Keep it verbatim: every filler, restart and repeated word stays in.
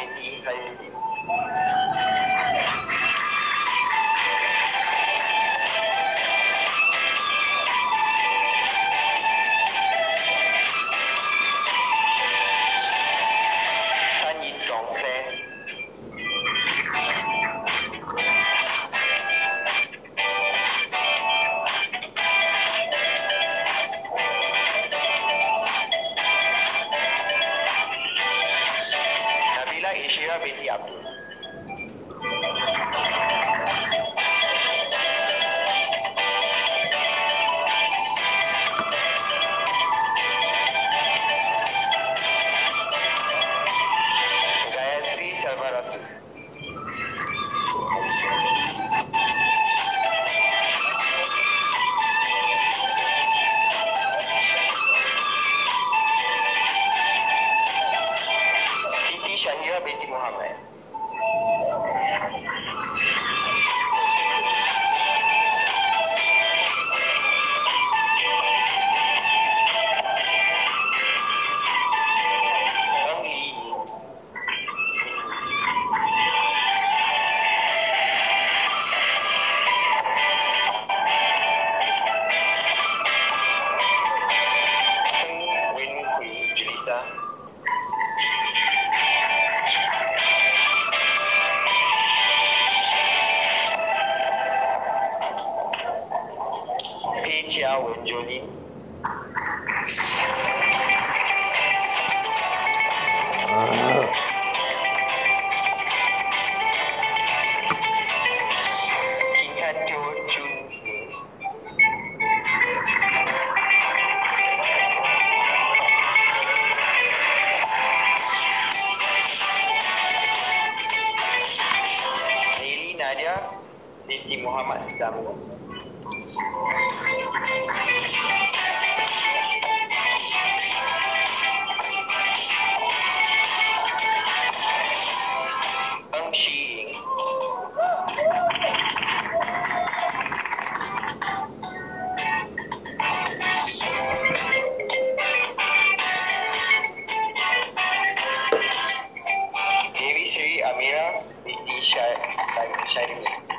binti Khairuddin. Tan Yin Dong Fan. Nabila Ishira binti Abdul. Gayatri Salva Rasul. Siti Syahira binti Muhammad. Eng Li Yin. Eng Wen Hui Julissa. Pei Chia Wen Jolin. King Han Teo Chun Ning. Nili Nadia binti Muhammad Zamu. Eng Shi Ying. Dewi Sri Amira binti Syah- Syahrini.